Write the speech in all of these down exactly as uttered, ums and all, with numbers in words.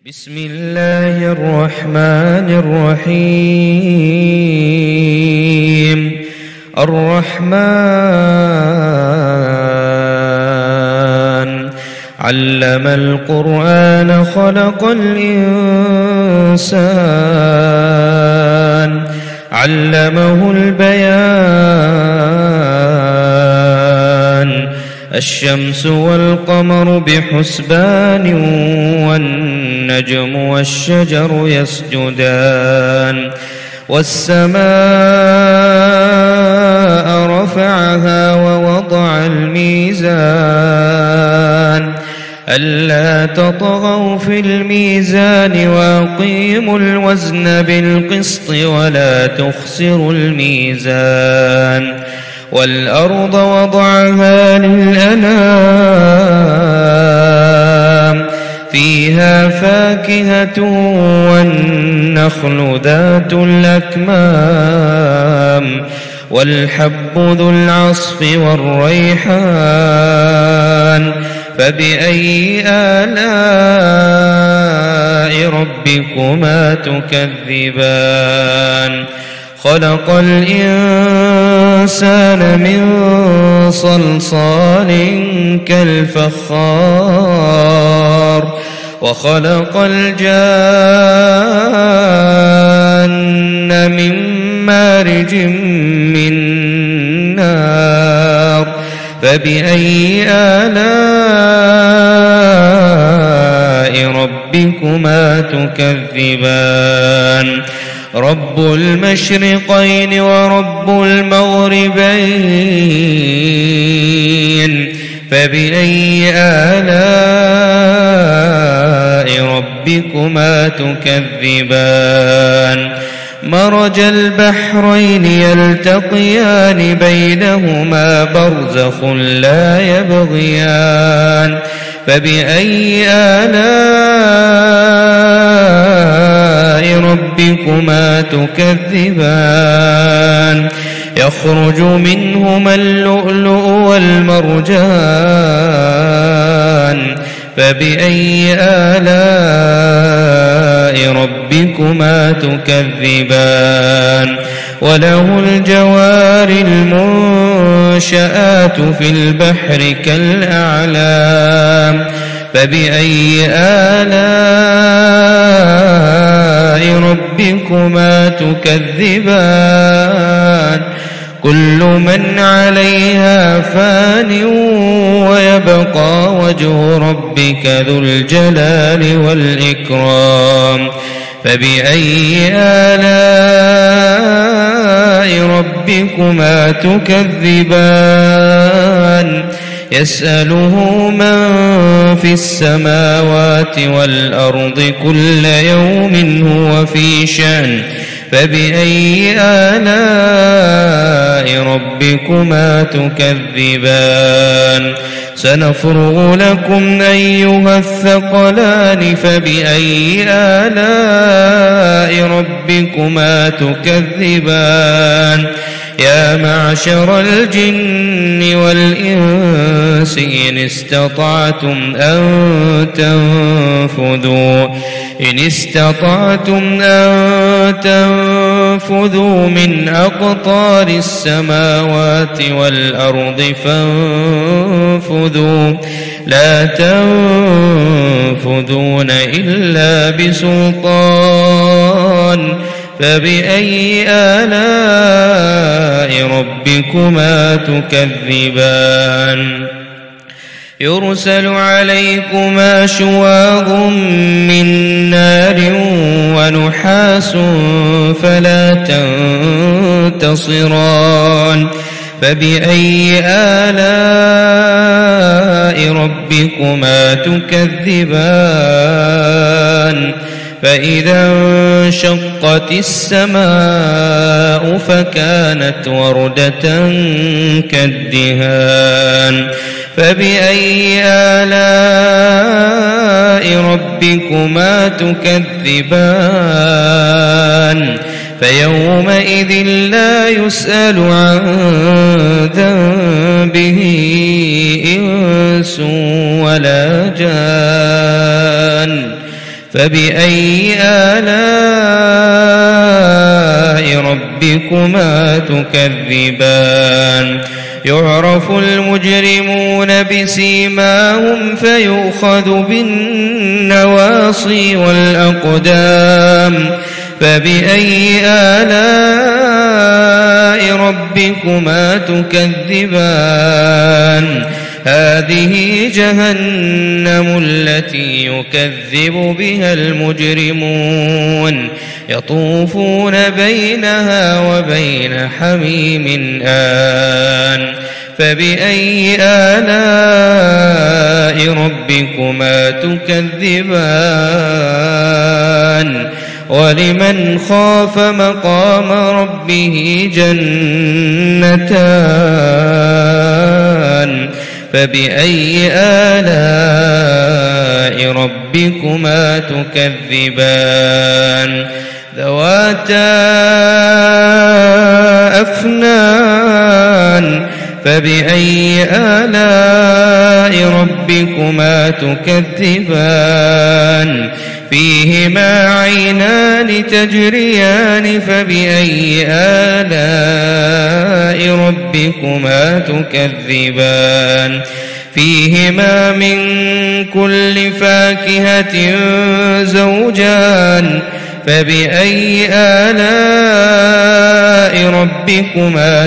بسم الله الرحمن الرحيم. الرحمن علم القرآن خلق الإنسان علمه البيان. الشمس والقمر بحسبان والنجم والشجر يسجدان. والسماء رفعها ووضع الميزان ألا تطغوا في الميزان وأقيموا الوزن بالقسط ولا تخسروا الميزان. والأرض وضعها للأنام فيها فاكهة والنخل ذات الأكمام والحب ذو العصف والريحان. فبأي آلاء ربكما تكذبان؟ خلق الإنسان من صلصال كالفخار وخلق الجان من مارج من نار. فبأي آلاء ربكما تكذبان؟ رب المشرقين ورب المغربين. فبأي آلاء ربكما تكذبان؟ مرج البحرين يلتقيان بينهما برزخ لا يبغيان. فبأي آلاء ربكما تكذبان؟ يخرج منهما اللؤلؤ والمرجان. فبأي آلاء ربكما تكذبان؟ وله الجوار المنشآت في البحر كالأعلام. فبأي آلاء ربكما تكذبان؟ كل من عليها فان ويبقى وجه ربك ذو الجلال والإكرام. فبأي آلاء ربكما تكذبان؟ يسأله من في السماوات والأرض كل يوم هو في شأن. فبأي آلاء ربكما تكذبان؟ سنفرغ لكم أيها الثقلان. فبأي آلاء ربكما تكذبان؟ يا معشر الجن والإنس إن استطعتم أن تنفذوا إن استطعتم أن تنفذوا من أقطار السماوات والأرض فانفذوا لا تنفذون إلا بسلطان. فبأي آلاء ربكما تكذبان؟ يرسل عليكما شواظ من نار ونحاس فلا تنتصران. فبأي آلاء ربكما تكذبان؟ فإذا انشقت السماء فكانت وردة كالدهان. فبأي آلاء ربكما تكذبان؟ فيومئذ لا يسأل عن ذنبه إنس ولا جان. فبأي آلاء ربكما تكذبان يعرف المجرمون بسيماهم فيؤخذ بالنواصي والأقدام فبأي آلاء ربكما تكذبان هذه جهنم التي يكذب بها المجرمون يطوفون بينها وبين حميم آن فبأي آلاء ربكما تكذبان ولمن خاف مقام ربه جنتان فبأي آلاء ربكما تكذبان ذواتا أفنان فبأي آلاء ربكما تكذبان فيهما عينان تجريان فبأي آلاء ربكما تكذبان فيهما من كل فاكهة زوجان فبأي آلاء ربكما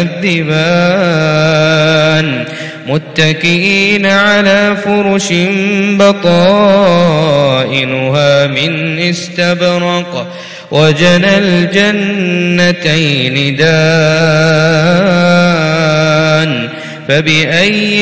تكذبان متكئين على فرش بطائنها من استبرق وجنى الجنتين دان فبأي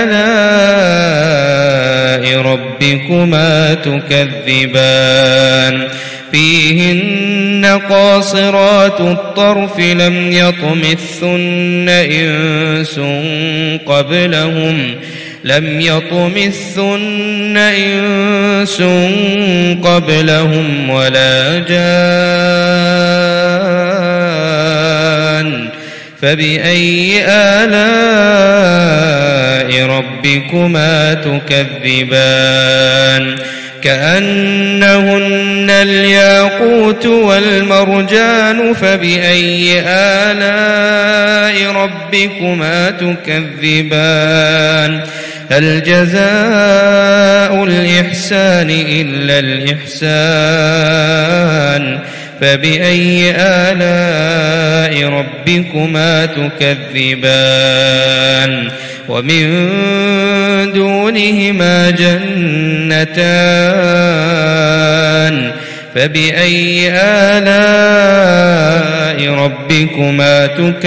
آلاء ربكما تكذبان فيهن قاصرات الطرف لم يطمثن إنس قبلهم لم يطمثن إنس قبلهم ولا جان فبأي آلاء ربكما تكذبان كأنهن الياقوت والمرجان فبأي آلاء ربكما تكذبان هل جزاء الإحسان إلا الإحسان فبأي آلاء ربكما تكذبان ومن دونهما جنتان فبأي آلاء ربكما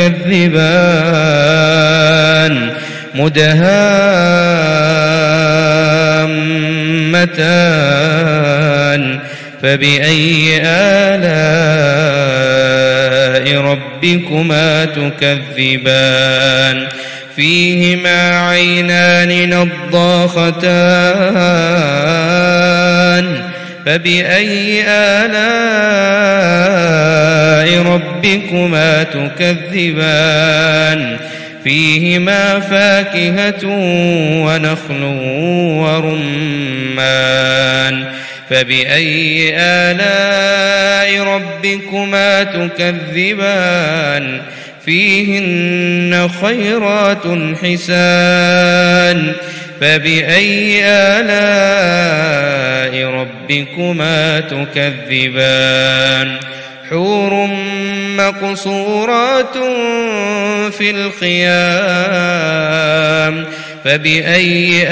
تكذبان مدهامتان فبأي آلاء ربكما تكذبان فيهما عينان نضاختان فبأي آلاء ربكما تكذبان فيهما فاكهة ونخل ورمان فبأي آلاء ربكما تكذبان فيهن خيرات حسان فبأي آلاء ربكما تكذبان حور مقصورات في الخيام فبأي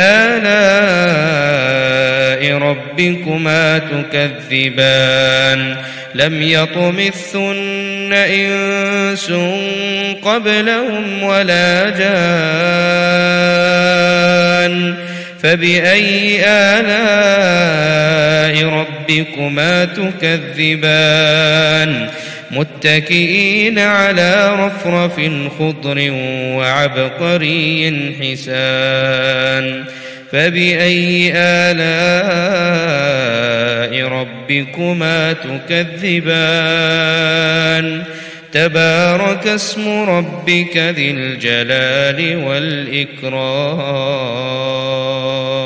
آلاء ربكما تكذبان لم يطمثن إنس قبلهم ولا جان فبأي آلاء ربكما تكذبان متكئين على رفرف خضر وعبقري حسان فبأي آلاء ربكما تكذبان تبارك اسم ربك ذي الجلال والإكرام.